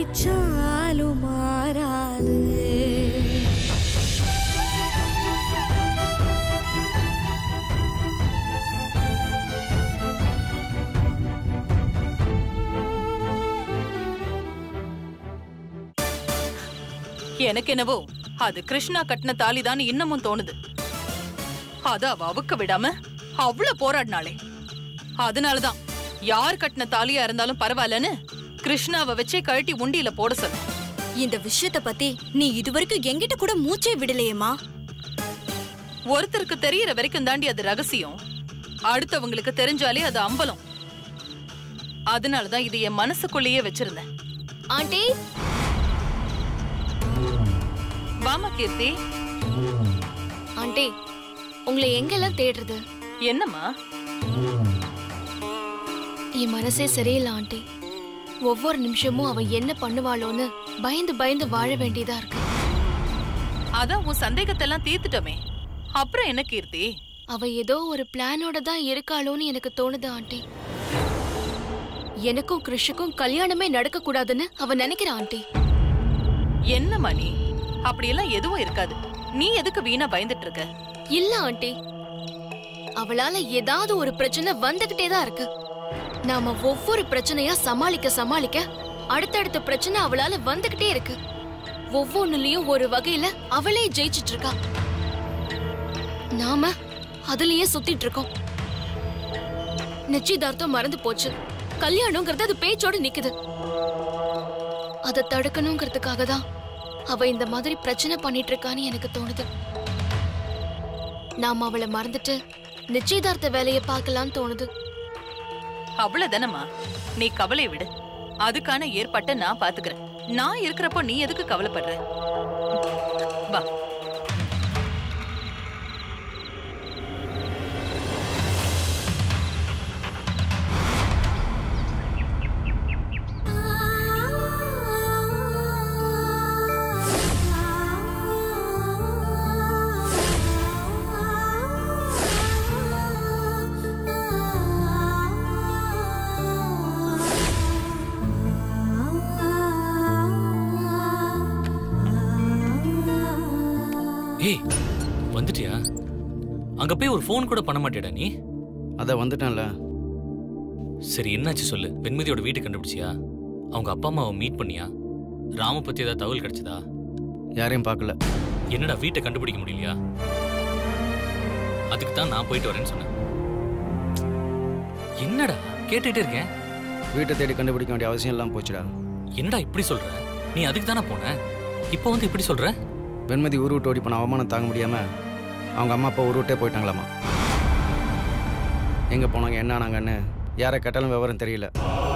நினைச்சாலும் மாறாது. எனக்கு என்னவோ அது கிருஷ்ணா கட்டின தாலிதான் இன்னமும் தோணுது. அத அவ அவுக்க விடாம அவ்வளவு போராடினாளே, அதனாலதான் யார் கட்டின தாலியா இருந்தாலும் பரவாயில்லன்னு கிருஷ்ணாவை வச்சே கழட்டி உண்டியில போட சொன்ன. இந்த விஷயத்த பத்தி நீ இதுவரைக்கும் என்கிட்ட கூட மூச்சே விடலையேமா. ஒருத்தருக்கு தெரியற வரைக்கும் தாண்டி அது ரகசியம், அடுத்தவங்களுக்கு தெரிஞ்சாலே அது அம்பலம். அதனாலதான் இது என் மனசுக்குள்ளேயே வச்சிருந்தேன். ஆண்டி வாமா கீர்த்தி. ஆண்டி உங்களை எங்கெல்லாம் தேடுறது? என்னம்மா? என் மனசே சரியில்லை ஆண்டி. ஒவ்வொரு நிமிஷமும் அவ என்ன பண்ணுவாளோன்னு பயந்து பயந்து வாழ வேண்டியதா இருக்கு. அதான் உன் சந்தேகத்தெல்லாம் தீர்த்துட்டோமே, அப்புறம் என்ன கீர்த்தி? அவ ஏதோ ஒரு பிளானோட தான் இருக்காளோன்னு எனக்கு தோணுது ஆண்டி. எனக்கும் கிருஷுக்கும் கல்யாணமே நடக்க கூடாதுன்னு அவ நினைக்கிறா ஆண்டி. என்னம்மா நீ? அப்படியெல்லாம் எதுவும் இருக்காது. நீ எதுக்கு வீணா பயந்துட்டு இருக்க? இல்ல ஆண்டி, அவளால ஏதாவது ஒரு பிரச்சனை வந்துகிட்டே தான் இருக்கு. நாம ஒவ்வொரு பிரச்சனையா சமாளிக்க சமாளிக்க அடுத்தடுத்த பிரச்சனை அவளால வந்துகிட்டே இருக்கு. ஒவ்வொன்னுலயும் ஒரு வகையில அவளே ஜெயிச்சிட்டு இருக்கா. நாம அதுலயே சுத்திட்டு இருக்கோம். நிச்சயதார்த்தம் மறந்து போச்சு, கல்யாணம்ங்கிறது அது பேச்சோட நிக்குது. அதை தடுக்கணுங்கிறதுக்காக தான் அவ இந்த மாதிரி பிரச்சனை பண்ணிட்டு இருக்கான்னு எனக்கு தோணுது. நாம அவளை மறந்துட்டு நிச்சயதார்த்த வேலையை பார்க்கலான்னு தோணுது. அவ்வளவுதானம்மா, நீ கவலை விடு. அதுக்கான ஏற்பாட்டை நான் பாத்துக்கிறேன். நான் இருக்கிறப்போ நீ எதுக்கு கவலைப்படுற? வா. ஏய், வந்துட்டியா? அங்க போய் ஒரு ஃபோன் கூட பண்ண மாட்டேடா நீ? அத வந்துட்டேன்ல. சரி, என்னாச்சு சொல்லு. வெண்மதியோட வீட்டை கண்டுபிடிச்சியா? அவங்க அப்பா அம்மாவை மீட் பண்ணியா? ராம பத்தி ஏதாவது தகவல் கிடைச்சதா? யாரையும் பார்க்கல. என்னடா வீட்டை கண்டுபிடிக்க முடியலையா? அதுக்கு தான் நான் போயிட்டு வரேன்னு சொன்னேன். என்னடா கேட்டுட்டே இருக்கேன். வீட்டை தேடி கண்டுபிடிக்க வேண்டிய அவசியம் எல்லாம் போச்சுடா. என்னடா இப்படி சொல்ற? நீ அதுக்கு தானே போன, இப்போ வந்து இப்படி சொல்ற? வெண்மதி ஊர் விட்டு ஓடி போன அவமானம் தாங்க முடியாம அவங்க அம்மா அப்பா ஊர் விட்டே போயிட்டாங்களாமா. எங்க போனாங்க, என்ன ஆனாங்கன்னு யாரை கேட்டாலும் விவரம் தெரியல.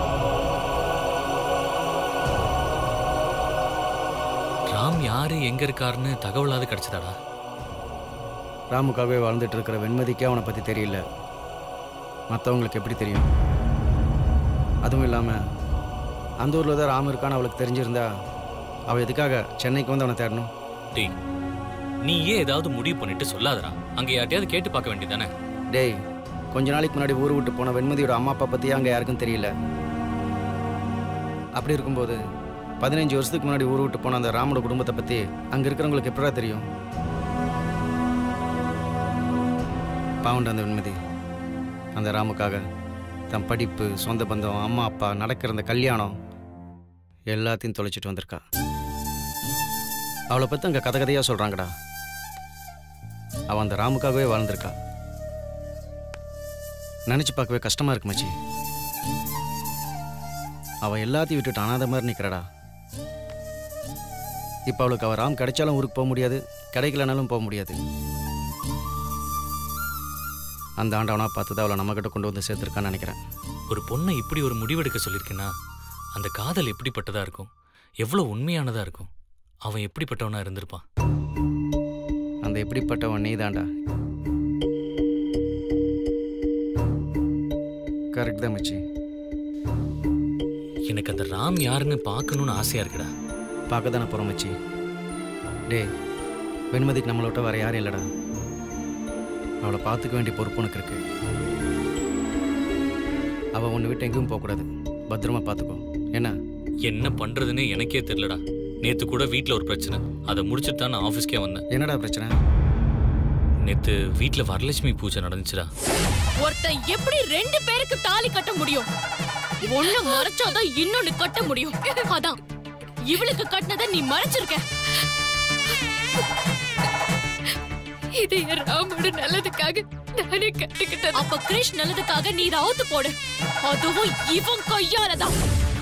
ராம் யாரு எங்க இருக்காருன்னு தகவலாவது கிடைச்சதாடா? ராமுக்காகவே வாழ்ந்துட்டு இருக்கிற வெண்மதிக்கே அவனை பத்தி தெரியல. மற்றவங்களுக்கு எப்படி தெரியும்? அதுவும் இல்லாம அந்த ஊர்ல தான் ராம் இருக்கான்னு அவளுக்கு தெரிஞ்சிருந்தா அவள் எதுக்காக சென்னைக்கு வந்து அவனை தேடணும்? டேய், நீ ஏன் ஏதாவது முடிவு பண்ணிட்டு சொல்லாதடா. அங்க யார்ட்டையாவது கேட்டு பார்க்க வேண்டியதானே? டேய், கொஞ்ச நாளைக்கு முன்னாடி ஊர் விட்டு போன வெண்மதியோட அம்மா அப்பா பத்தி அங்க யாருக்கும் தெரியல. அப்படி இருக்கும்போது 15 வருஷத்துக்கு முன்னாடி ஊர் விட்டு போன அந்த ராமோட குடும்பத்தை பத்தி அங்க இருக்கிறவங்களுக்கு எப்படா தெரியும்? பாவண்ட அந்த வெண்மதி அந்த ராமுக்காக தன் படிப்பு, சொந்த பந்தம், அம்மா அப்பா, நடக்கிற அந்த கல்யாணம் எல்லாத்தையும் தொலைச்சிட்டு வந்திருக்கா. அவளை பற்றி அங்கே கதை கதையாக சொல்கிறாங்கடா. அவள் அந்த ராமுக்காகவே வாழ்ந்திருக்கா. நினச்சி பார்க்கவே கஷ்டமாக இருக்கு மச்சி. அவள் எல்லாத்தையும் விட்டுட்டு அனாதை மாதிரி நிற்கிறாடா. இப்போ அவளுக்கு அவள் ராம் கிடைச்சாலும் ஊருக்கு போக முடியாது, கிடைக்கலனாலும் போக முடியாது. அந்த ஆண்டவனா பார்த்து தான் அவளை நம்மக்கிட்ட கொண்டு வந்து சேர்த்துருக்கான்னு நினைக்கிறேன். ஒரு பொண்ணை இப்படி ஒரு முடிவெடுக்க சொல்லியிருக்கேன்னா அந்த காதல் எப்படிப்பட்டதாக இருக்கும், எவ்வளோ உண்மையானதாக இருக்கும், அவன் எப்படிப்பட்டவனா இருந்திருப்பான்? அந்த எப்படிப்பட்டவன் நீ தாண்டா. கரெக்ட் தான் மச்சி. எனக்கு அந்த ராம் யாருன்னு பார்க்கணுன்னு ஆசையா இருக்குடா. பார்க்க தானே போகிறோம் மச்சி. டே, வெண்மதிக்கு நம்மளை விட்ட வேற யாரும் இல்லைடா. அவளை பார்த்துக்க வேண்டிய பொறுப்பு உனக்கு இருக்கு. அவள் ஒன்று விட்டு எங்கேயும் போகக்கூடாது. பத்திரமா பார்த்துக்கோ. என்ன? என்ன பண்றதுன்னு எனக்கே தெரியலடா. நேத்து கூட வீட்ல ஒரு பிரச்சனை, அதை முடிச்சுட்டு தான் நான் ஆபீஸ்க்கே வந்தேன். என்னடா பிரச்சனை? நேத்து வீட்ல வரலட்சுமி பூஜை நடந்துச்சுடா. ஒருத்தன் எப்படி 2 பேருக்கு தாலி கட்ட முடியும்? ஒண்ணு மறைச்சாதான் இன்னொன்னு கட்ட முடியும். அதான் இவளுக்கு கட்டினதை நீ மறைச்சிருக்க. இது ராமோட நல்லதுக்காக நானே கட்டிக்கிட்டேன். அப்ப கிருஷ் நல்லதுக்காக நீ ராவுத்து போடு. அதுவும் இவன் கையாலதான்.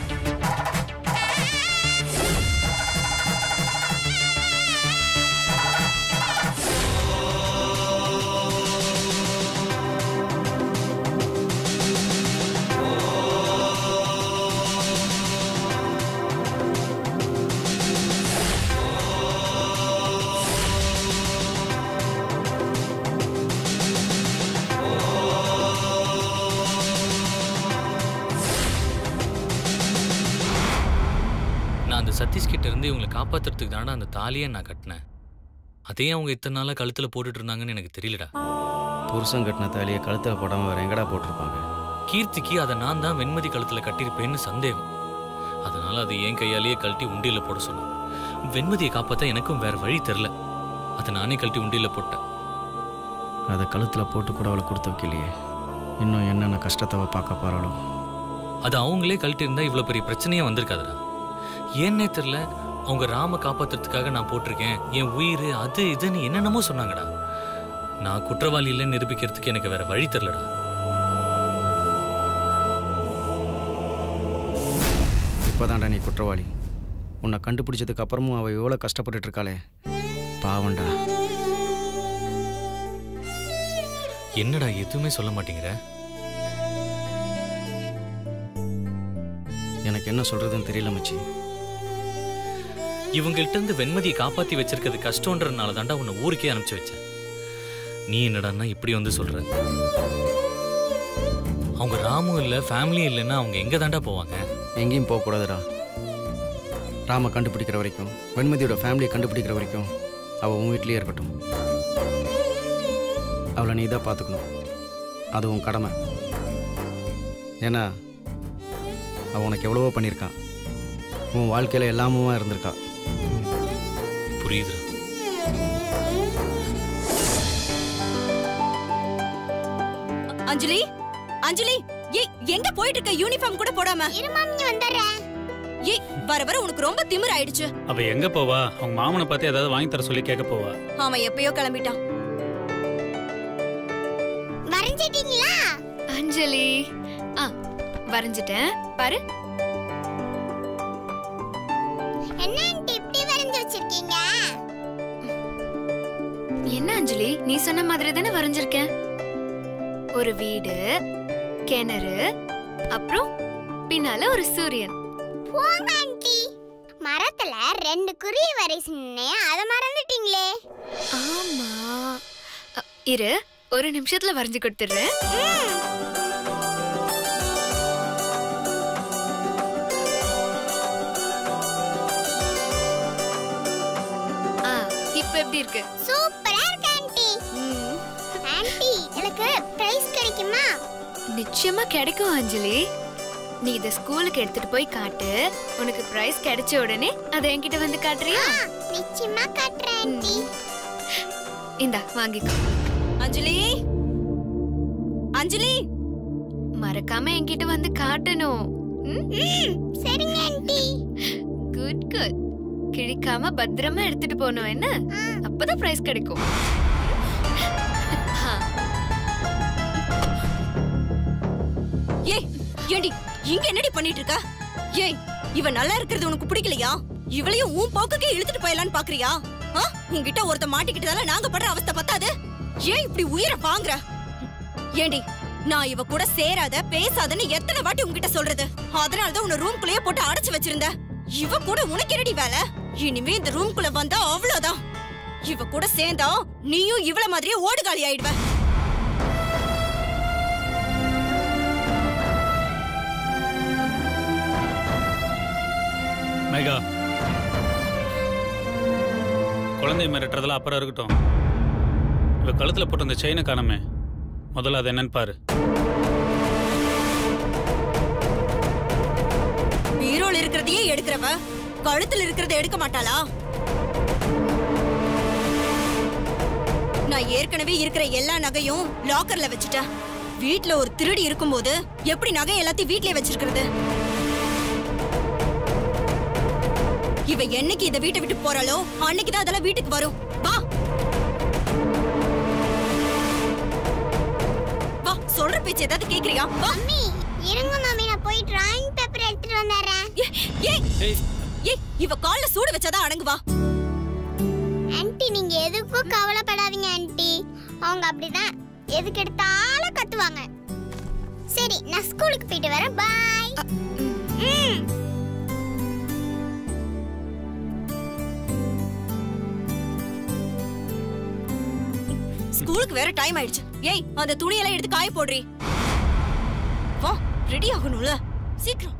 சதீஷ் கிட்ட இருந்து இவங்களை காப்பாத்துறதுக்கு தானே அந்த தாலியை நான் கட்டினேன். அதே அவங்க இத்தனை நாளா கழுத்துல போட்டுட்டு இருந்தாங்கன்னு எனக்கு தெரியலடா. புருஷன் கட்டின தாலியை கழுத்துல போடாம வேற எங்கடா போட்டிருப்பாங்க? கீர்த்திக்கு அதை நான் தான் வெண்மதி கழுத்துல கட்டியிருப்பேன்னு சந்தேகம். அதனால அதை என் கையாலேயே கழட்டி உண்டியில போட சொன்னேன். வெண்மதியை காப்பாற்ற எனக்கும் வேற வழி தெரில. அதை நானே கழட்டி உண்டியில போட்டேன். அதை கழுத்துல போட்டு கூட அவளை கொடுத்து வைக்கலையே. இன்னும் என்னென்ன கஷ்டத்தை பார்க்க போறாளோ. அது அவங்களே கழட்டி இருந்தா இவ்வளவு பெரிய பிரச்சனையே வந்திருக்காதுடா. ஏன்னே தெரியல, அவங்க ராம காப்பாத்துறதுக்காக நான் போட்டிருக்கேன், என் உயிர் அது இதுன்னு என்னென்னமோ சொன்னாங்கடா. நான் குற்றவாளி இல்லைன்னு நிரூபிக்கிறதுக்கு எனக்கு வேற வழி தெரியலடா. இப்போதான்டா நீ குற்றவாளி. உன்னை கண்டுபிடிச்சதுக்கு அப்புறமும் அவள் எவ்வளோ கஷ்டப்பட்டுட்டு இருக்காளே, பாவண்டா. என்னடா எதுவுமே சொல்ல மாட்டேங்கிற? எனக்கு என்ன சொல்றதுன்னு தெரியல மச்சி. இவங்கள்ட்ட இருந்து வெண்மதியை காப்பாத்தி வச்சிருக்கிறது கஷ்டம்ன்றதுனால தாண்டா உன்னை ஊருக்கே அனுப்பிச்சு வச்சேன். நீ என்னடான்னா இப்படி வந்து சொல்ற? அவங்க ராமும் இல்லை ஃபேமிலியும் இல்லைன்னா அவங்க எங்க தாண்டா போவாங்க? எங்கேயும் போகக்கூடாதுடா. ராம கண்டுபிடிக்கிற வரைக்கும், வெண்மதியோட ஃபேமிலியை கண்டுபிடிக்கிற வரைக்கும் அவள் உன் வீட்லேயே இருக்கட்டும். அவளை நீ தான் பார்த்துக்கணும். அது உன் கடமை. ஏன்னா அவன் உனக்கு எவ்வளவோ பண்ணியிருக்கான். உன் வாழ்க்கையில் எல்லாமும் இருந்திருக்கா. புரியுது. அஞ்சலி, அஞ்சலி, ஏய் எங்க போயிட்டு இருக்க? யூனிஃபார்ம் கூட போடாம. இருமாமி வந்துறேன். ஏய் வர வர உனக்கு ரொம்ப திமிர் ஆயிடுச்சு. அவ எங்க போவா? அவங்க மாமனை பார்த்து ஏதாவது வாங்கி தர சொல்லி கேட்க போவா. அவன் எப்பயோ கிளம்பிட்டான். வரைஞ்சிட்டீங்களா அஞ்சலி? வரைஞ்சிட்டேன் பாரு. என்ன ஆண்டி இப்படி வரைஞ்சு வச்சிருக்கீங்க? என்ன அஞ்சலி, நீ சொன்ன மாதிரி தானே வரைஞ்சிருக்கேன். ஒரு வீடு, கிணறு, அப்புறம் பின்னால ஒரு சூரியன். போங்க ஆண்டி, மரத்துல 2 குருவி வரைசினே அத மறந்துட்டீங்களே. ஆமா, இரு ஒரு நிமிஷத்துல வரைஞ்சு கொடுத்துடுறேன். இப்ப எப்படி இருக்கு? சூப்பரா இருக்கு ஆண்டி. ஆண்டி, எனக்கு பிரைஸ் கிடைக்குமா? நிச்சயமா கிடைக்கும் அஞ்சலி. நீ இத ஸ்கூலுக்கு எடுத்துட்டு போய் காட்டு. உனக்கு பிரைஸ் கிடைச்ச உடனே அதை என்கிட்ட வந்து காட்டுறியா? நிச்சயமா காட்டுறேன் ஆண்டி. இந்தா வாங்கிக்கோ. அஞ்சலி, அஞ்சலி, மறக்காம என்கிட்ட வந்து காட்டணும். சரிங்க ஆண்டி. Good good. கிழிக்காம பத்திரமா எடுத்துட்டு போனோம் என்ன? அப்பதான் பிரைஸ் கிடைக்கும். ஏய் ஏண்டி இங்க என்னடி பண்ணிட்டு இருக்க? ஏய் இவ நல்லா இருக்கிறது உனக்கு பிடிக்கலையா? இவளையும் உன் போக்குக்கே இழுத்துட்டு போயலான்னு பாக்குறியா? உன்கிட்ட ஒருத்த மாட்டிக்கிட்டதால நாங்க படுற அவஸ்தை பத்தாது. ஏன் இப்படி உயிரை வாங்குற? ஏண்டி நான் இவ கூட சேராத பேசாதன்னு எத்தனை வாட்டி உன்கிட்ட சொல்றது? அதனாலதான் உன்னை ரூம்குள்ளேயே போட்டு அடைச்சு வச்சிருந்த. இவ கூட உனக்கு என்னடி வேலை? இனிமே இந்த ரூம்குள்ள வந்தா அவ்வளவுதான். இவ கூட சேர்ந்தா நீயும் இவள மாதிரியே ஓடுகாலி ஆயிடுவ. மேகா, குழந்தை மிரட்டுறதுல அப்புறம் இருக்கட்டும். இவ கழுத்துல போட்டு அந்த செயினை காணமே, முதல்ல அது என்னன்னு பாரு. பீரோல இருக்கிறத இருக்கிறதையே எடுக்கிறவ கழுத்துல இருக்கிறத எடுக்க மாட்டாளா? நான் ஏற்கனவே இருக்கிற எல்லா நகையும் லாக்கர்ல வச்சுட்டேன். வீட்ல ஒரு திருடி இருக்கும்போது எப்படி நகை எல்லாத்தையும் வீட்லயே வச்சிருக்கிறது? இவ என்னைக்கு இத வீட்டை விட்டு போறாளோ அன்னைக்குதான் அதெல்லாம் வீட்டுக்கு வரும். வா வா, சொல்ற பேச்சு ஏதாவது கேக்குறியா? வா. மம்மி இருங்க மம்மி, நான் போய் டிராயிங் பேப்பர் எடுத்துட்டு வந்தறேன். ஏய் இவ கால்ல சூடு வச்சாதான் அடங்குவா. ஆன்ட்டி நீங்க எதுக்கும் கவலைப்படாதீங்க ஆன்ட்டி. அவங்க அப்படிதான் எதுக்கு எடுத்தாலும் கத்துவாங்க. சரி நான் ஸ்கூலுக்கு போயிட்டு வரேன். பை. ஸ்கூலுக்கு வேற டைம் ஆயிடுச்சு. ஏய் அந்த துணியெல்லாம் எடுத்து காய போடுறீ. வா, ரெடி ஆகணும்ல, சீக்கிரம்.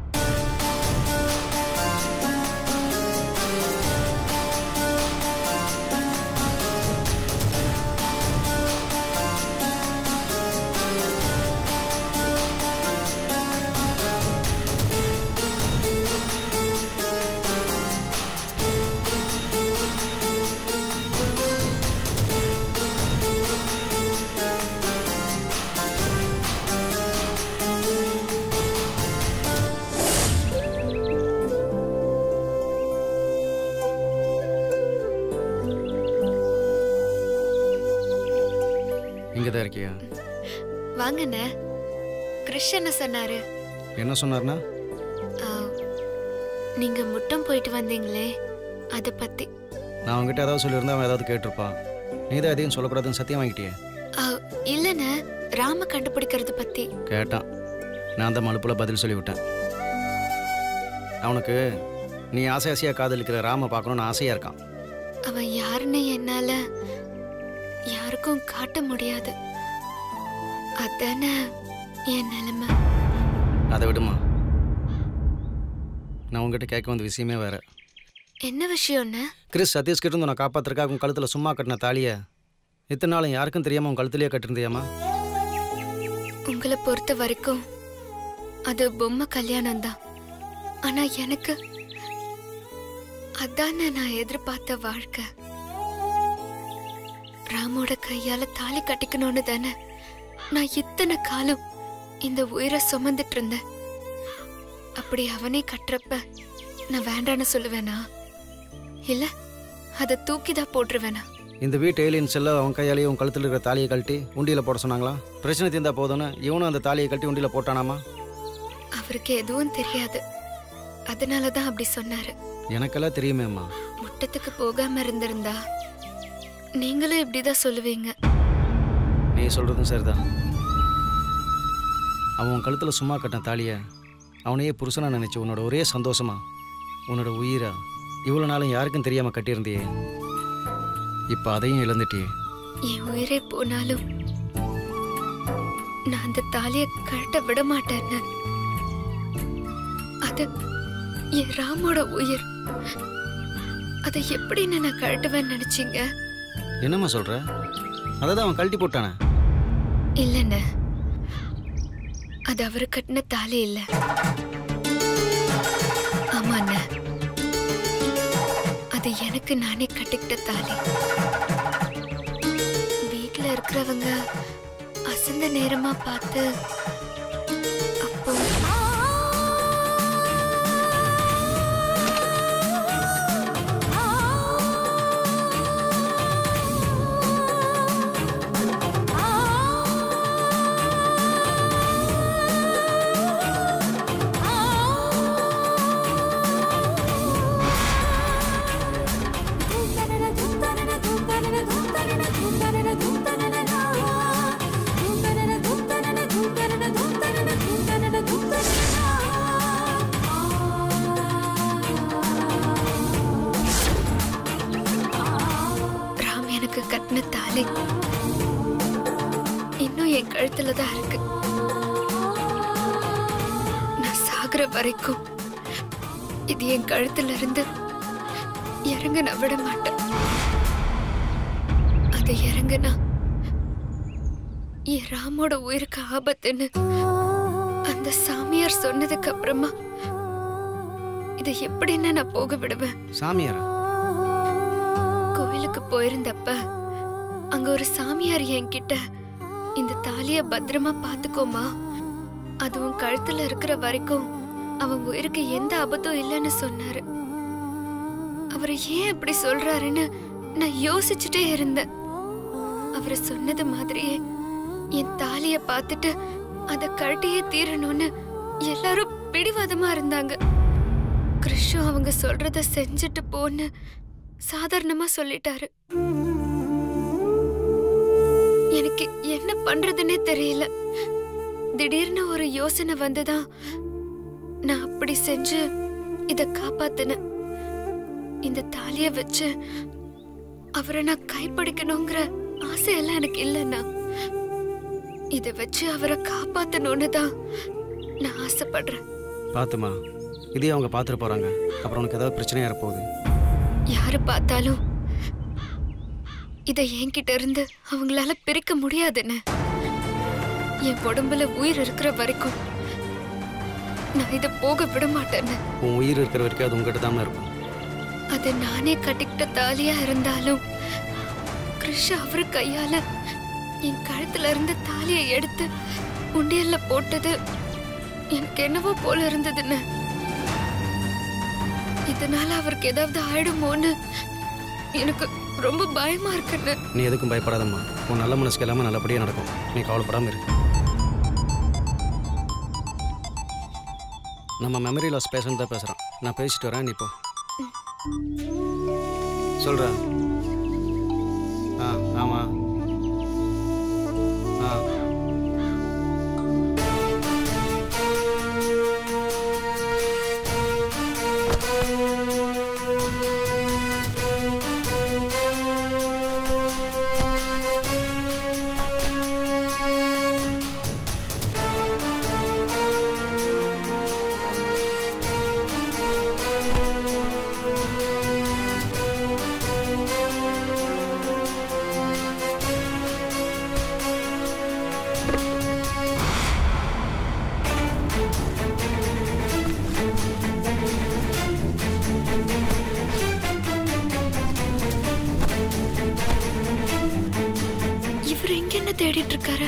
இங்கதான் இருக்கியா? வாங்கண்ணே. கிருஷ் என்ன சொன்னாரு? என்ன சொன்னார்னா? நீங்க முட்டம் போயிட்டு வந்தீங்களே அத பத்தி. நான் அவங்ககிட்ட ஏதாவது சொல்லியிருந்தா அவன் ஏதாவது கேட்டிருப்பான். நீ தான் எதையும் சொல்லக்கூடாதுன்னு சத்தியம் வாங்கிட்டியே. இல்லண்ணே, ராம கண்டுபிடிக்கிறது பத்தி கேட்டான். நான் அந்த மலுப்புல பதில் சொல்லிவிட்டேன். அவனுக்கு நீ ஆசை ஆசையா காதலிக்கிற ராம பார்க்கணும்னு ஆசையா இருக்கான். அவன் யாருன்னு என்னால யாருக்கும் காட்ட முடியாது. அதானே என் நிலைமை. அதை விடுமா, நான் உங்ககிட்ட கேட்க வந்த விஷயமே வேற. என்ன விஷயம்னு? கிறிஸ் சதீஷ் கிட்ட இருந்து நான் காப்பாத்துறதுக்காக உன் கழுத்துல சும்மா கட்டின தாலிய இத்தனை நாளும் யாருக்கும் தெரியாம உன் கழுத்துலயே கட்டிருந்தியாமா? உங்களை பொறுத்த வரைக்கும் அது பொம்மை கல்யாணம் தான். ஆனா எனக்கு அதானே நான் எதிர்பார்த்த வாழ்க்கை. ராமோட கையால தாலி கட்டிக்கணும்னு தானே நான் இத்தனை காலம் இந்த உயிரை சுமந்துட்டு இருந்தேன். அப்படி அவனே கட்டுறப்ப நான் வேண்டான்னு சொல்லுவேனா? இல்ல அதை தூக்கிதான் போட்டுருவேனா? இந்த வீட்டு ஏலியன்ஸ் எல்லாம் அவன் கையாலேயே உன் கழுத்தில் இருக்கிற தாலியை கழட்டி உண்டியில போட சொன்னாங்களா? பிரச்சனை தீர்ந்தா போதும்னு இவனும் அந்த தாலியை கழட்டி உண்டியில போட்டானாமா? அவருக்கு எதுவும் தெரியாது, அதனாலதான் அப்படி சொன்னாரு. எனக்கெல்லாம் தெரியுமேம்மா. முட்டத்துக்கு போகாம இருந்திருந்தா நீங்களும் இப்படிதான் சொல்லுவீங்க. நீ சொல்றதும் சரிதான். அவன் உன் கழுத்துல சும்மா கட்டின தாலிய அவனையே புருஷனா நினைச்சு உன்னோட ஒரே சந்தோஷமா உன்னோட உயிரா இவ்வளவு நாளும் யாருக்கும் தெரியாம கட்டியிருந்தியே. இப்ப அதையும் இழந்துட்டியே. என் உயிரே போனாலும் நான் அந்த தாலியை கழட்ட விட மாட்டேன்னு. அது என் ராமோட உயிர். அதை எப்படி நான் கழட்டுவேன்னு நினைச்சீங்க? என்னம்மா சொல்ற? அதான் அவன் கழட்டி போட்டானே. இல்லண்ண, அது அவரு கட்டின தாலி இல்ல. ஆமாண்ண, அது எனக்கு நானே கட்டிக்கிட்ட தாலி. வீட்டுல இருக்கிறவங்க அசந்த நேரமா பார்த்து அப்போ கட்டின தாலி இன்னும் என் கழுத்துலதான் இருக்கு. நான் சாகுற வரைக்கும் இது என் கழுத்துல இருந்து இறங்க நான் விட மாட்டேன். அது இறங்குனா என் ராமோட உயிருக்கு ஆபத்துன்னு அந்த சாமியார் சொன்னதுக்கு அப்புறமா இதை எப்படின்னு நான் போக விடுவேன்? சாமியாரா? கோயிலுக்கு போயிருந்தப்ப அங்க ஒரு சாமியார் என்கிட்ட இந்த தாலிய பத்திரமா பாத்துக்கோமா, அதுவும் கழுத்துல இருக்கிற வரைக்கும் அவன் உயிருக்கு எந்த ஆபத்தும் இல்லைன்னு சொன்னாரு. அவரை ஏன் அப்படி சொல்றாருன்னு நான் யோசிச்சுட்டே இருந்தேன். அவரு சொன்னது மாதிரியே என் தாலிய பார்த்துட்டு அத கழட்டியே தீரணும்னு எல்லாரும் பிடிவாதமா இருந்தாங்க. கிருஷ்ணு அவங்க சொல்றத செஞ்சுட்டு போன்னு சாதாரணமா சொல்லிட்டாரு. எனக்கு என்ன பண்றதுன்னே தெரியல. திடீர்னு ஒரு யோசனை வந்துதான் நான் அப்படி செஞ்சு இத காப்பாத்தினேன். இந்த தாலிய வச்சு அவரை நான் கைப்பிடிக்கணுங்கிற ஆசையெல்லாம் எனக்கு இல்லைன்னா, இத வச்சு அவரை காப்பாத்தணும்னு தான் நான் ஆசைப்படுறேன். பாத்துமா, இதே அவங்க பாத்துட்டு போறாங்க, அப்புறம் உனக்கு ஏதாவது பிரச்சனையா இருப்போகுது. யாரு பார்த்தாலும் இத என்கிட்ட இருந்து அவங்களால பிரிக்க முடியாதுன்னு. என் உடம்புல உயிர் இருக்கிற வரைக்கும் நான் இத போக விட மாட்டேன்னு. உன் உயிர் இருக்கிற வரைக்கும் அது உங்ககிட்ட தான் இருக்கும். அது நானே கட்டிக்கிட்ட தாலியா இருந்தாலும் கிருஷ்ண அவரு கையால என் கழுத்துல இருந்த தாலியை எடுத்து உண்டியல்ல போட்டது எனக்கு என்னவோ போல இருந்ததுன்னு. இதனால அவருக்கு ஏதாவது ஆயிடுமோன்னு எனக்கு ரொம்ப பயமா இருக்குன்னு. நீ எதுக்கும் பயப்படாதம்மா, உன் நல்ல மனசுக்கு எல்லாமே நல்லபடியா நடக்கும். நீ கவலைப்படாம இரு. நம்ம மெமரி லாஸ் பேஷண்ட் தான் பேசுறான். நான் பேசிட்டு வரேன், நீ போ. சொல்றா. ஆமா. தேடிட்டு இருக்காரு.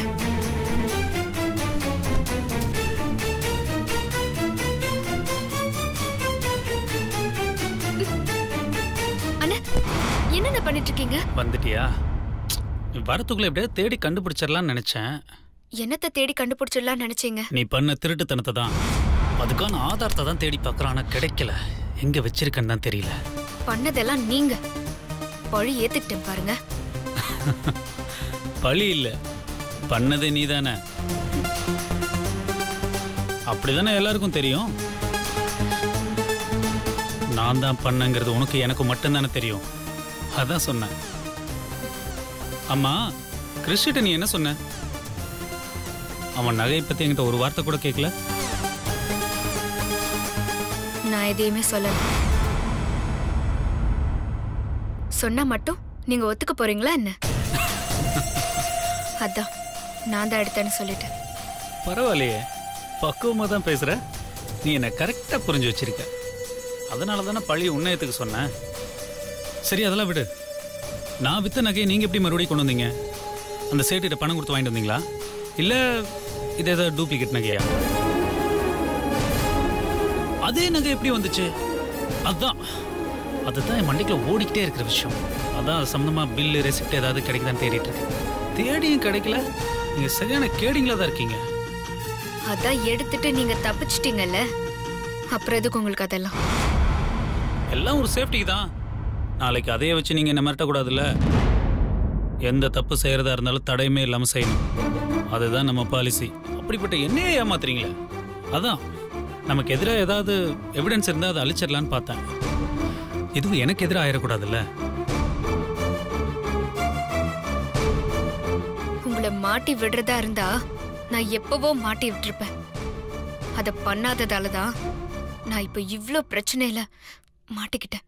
அண்ணா, என்ன பண்ணிட்டு இருக்கீங்க? வந்துட்டியா? வரத்துக்குள்ள எப்படியா தேடி கண்டுபிடிச்சிடலாம்னு நினைச்சேன். என்னத்தை தேடி கண்டுபிடிச்சிடலாம் நினைச்சீங்க? நீ பண்ண திருட்டுத்தனத்தை தான். அதுக்கான ஆதாரத்தை தான் தேடி பார்க்கறான, கிடைக்கல. எங்க வச்சிருக்கன்னு தான் தெரியல. பண்ணதெல்லாம் நீங்க. பழி ஏத்துக்கிட்டேன் பாருங்க. பழி இல்ல, பண்ணதே நீ தானே. அப்படிதானே எல்லாருக்கும் தெரியும். நான் தான் பண்ணங்கிறது உனக்கு எனக்கு மட்டும்தானே தெரியும். அதான் சொன்னேன். அம்மா, கிறிஸ்டிட்ட நீ என்ன சொன்ன? அவன் நகையை பத்தி என்கிட்ட ஒரு வார்த்தை கூட கேட்கல. நான் எதையுமே சொல்லல. சொன்னா மட்டும் நீங்க ஒத்துக்க போறீங்களா என்ன? அதான் நான் தான் எடுத்தேன்னு சொல்லிட்டேன். பரவாயில்லையே, பக்குவமா தான் பேசுற. நீ என்ன கரெக்டா புரிஞ்சு வச்சிருக்க. அதனால தானே பழி உண்மையத்துக்கு சொன்னேன். சரி, அதெல்லாம் விடு. நான் வித்த நகையை நீங்க எப்படி மறுபடியும் கொண்டு வந்தீங்க? அந்த சேட்டுகிட்ட பணம் கொடுத்து வாங்கிட்டு வந்தீங்களா, இல்ல இது ஏதாவது டூப்ளிகேட் நகையா? அதே நகை எப்படி வந்துச்சு? அதுதான் என் மண்டைக்குள்ள ஓடிக்கிட்டே இருக்கிற விஷயம். அதான் அது சம்பந்தமா பில்லு ரெசிப்ட் ஏதாவது கிடைக்குதான்னு தேடிட்டு இருக்கேன். தேடியும் கிடைக்கல. நீங்க சரியான கேடிங்களா தான் இருக்கீங்க. அதான் எடுத்துட்டு நீங்க தப்பிச்சிட்டீங்கல்ல, அப்புறம் எதுக்கு உங்களுக்கு அதெல்லாம்? எல்லாம் ஒரு சேஃப்டிக்கு தான். நாளைக்கு அதையே வச்சு நீங்க என்ன மிரட்டக்கூடாதுல்ல. எந்த தப்பு செய்யறதா இருந்தாலும் தடையுமே இல்லாம செய்யணும். அதுதான் நம்ம பாலிசி. அப்படிப்பட்ட என்னையே ஏமாத்துறீங்களே. அதான் நமக்கு எதிராக ஏதாவது எவிடன்ஸ் இருந்தால் அதை அழிச்சிடலான்னு பார்த்தேன். இதுவும் எனக்கு எதிராக ஆயிடக்கூடாதுல்ல. உங்களை மாட்டி விடுறதா இருந்தா நான் எப்பவோ மாட்டி விட்டுருப்பேன். அதை பண்ணாததால தான் நான் இப்ப இவ்ளோ பிரச்சனையில மாட்டிக்கிட்டேன்.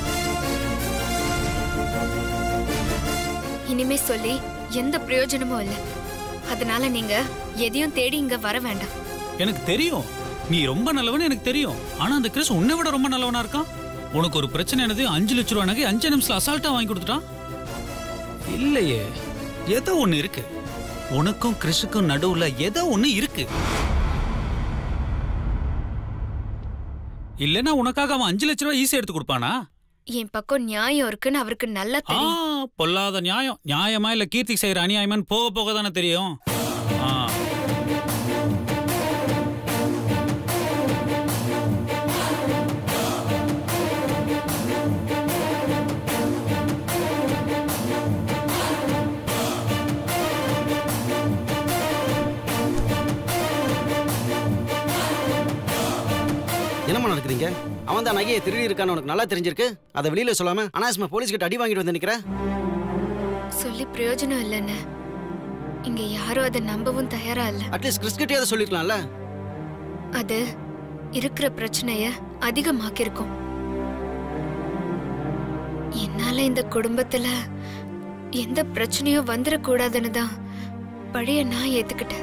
இனிமே சொல்லி எந்த பிரயோஜனமும் இல்லை. அதனால நீங்க எதையும் தேடி இங்க வர வேண்டாம். எனக்கு தெரியும் நீ ரொம்ப நல்லவன்னு எனக்கு தெரியும். ஆனா அந்த கிறிஸ் உன்னை விட ரொம்ப நல்லவனா இருக்கான். உனக்கு ஒரு பிரச்சனை என்னது 5 லட்சம் ரூபாய் நகை 5 நிமிஷத்துல அசால்ட்டா வாங்கி கொடுத்துட்டான். இல்லையே, ஏதோ ஒண்ணு இருக்கு. உனக்கும் கிறிஸுக்கும் நடுவுல ஏதோ ஒண்ணு இருக்கு. இல்லன்னா உனக்காக அவன் 5 லட்சம் ரூபாய் ஈஸியா எடுத்து கொடுப்பானா? என் பக்கம் நியாயம் இருக்குன்னு அவருக்கு நல்லா தெரியும். பொல்லாத நியாயம். நியாயமா இல்ல கீர்த்தி செய்யற அநியாயமான்னு போக போக தானே தெரியும். என்னம்மா நடக்குறீங்க? அவன் தான் நகையை திருடி இருக்கான்னு உனக்கு நல்லா தெரிஞ்சிருக்கு. அதை வெளியில சொல்லாம அனாவசியமா போலீஸ் கிட்ட அடி வாங்கிட்டு வந்து நிக்கிற. சொல்லி பிரயோஜனம் இல்லைன்னு இங்க யாரும் அதை நம்பவும் தயாரா இல்ல. அட்லீஸ்ட் கிறிஸ் கிட்டே அதை சொல்லிருக்கலாம்ல. அது இருக்கிற பிரச்சனைய அதிகமாக்கிருக்கும். என்னால இந்த குடும்பத்துல எந்த பிரச்சனையும் வந்துடக்கூடாதுன்னு தான் பழைய நான் ஏத்துக்கிட்டேன்.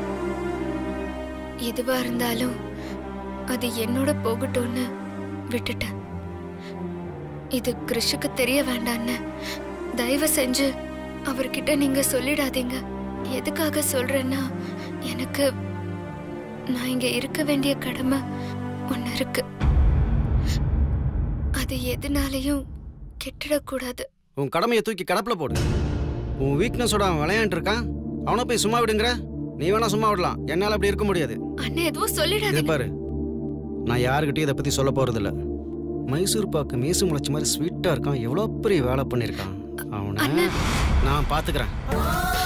எதுவா இருந்தாலும் அது என்னோட போகட்டும்னு விட்டுட்டேன். இது கிறிஷுக்கு தெரிய வேண்டான்னு தயவு செஞ்சு அவர்கிட்ட நீங்க சொல்லிடாதீங்க. எதுக்காக சொல்றேன்னா, எனக்கு நான் இங்க இருக்க வேண்டிய கடமை ஒண்ணு இருக்கு. அது எதுனாலையும் கெட்டிடக்கூடாது. உன் கடமையை தூக்கி கடப்புல போடு. உன் வீக்னஸோட அவன் விளையாண்டு இருக்கான். அவனை போய் சும்மா விடுங்கிற. நீ வேணா சும்மா விடலாம், என்னால அப்படி இருக்க முடியாது. அண்ணே எதுவும் சொல்லிடாதீங்க. பாரு, நான் யாருக்கிட்டையும் இதை பத்தி சொல்ல போறதில்ல. மைசூர் பாக்கு மீசு முளைச்ச மாதிரி ஸ்வீட்டா இருக்கான். எவ்வளவு பெரிய வேலை பண்ணிருக்கான். அவனை நான் பாத்துக்கிறேன்.